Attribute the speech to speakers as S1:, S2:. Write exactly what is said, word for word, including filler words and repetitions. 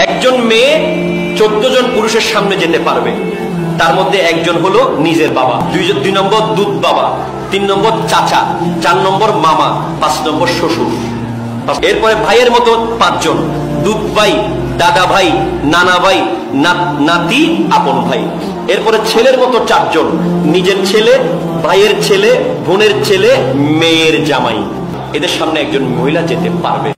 S1: একজন মেয়ে চোদ্দ জন পুরুষের সামনে যেতে পারবে, তার মধ্যে একজন হলো নিজের বাবা, দুই দুই নম্বর দুধ বাবা, তিন নম্বর চাচা, চার নম্বর মামা, পাঁচ নম্বর শ্বশুর। এরপরে ভাইয়ের মতো পাঁচজন, দুধ ভাই, দাদা ভাই, নানা ভাই, নাতি, আপন ভাই। এরপরে ছেলের মতো চারজন, নিজের ছেলে, ভাইয়ের ছেলে, বোনের ছেলে, মেয়ের জামাই। এদের সামনে একজন মহিলা যেতে পারবে।